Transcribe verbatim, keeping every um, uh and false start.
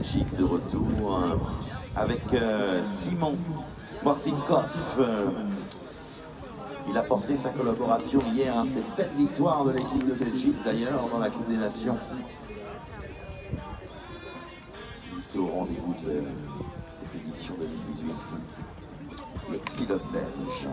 Belgique de retour euh, avec euh, Simon Marcinkov. Euh, il a porté sa collaboration hier, hein, cette belle victoire de l'équipe de Belgique d'ailleurs dans la Coupe des Nations. Il est au rendez-vous de cette édition deux mille dix-huit. Le pilote belge.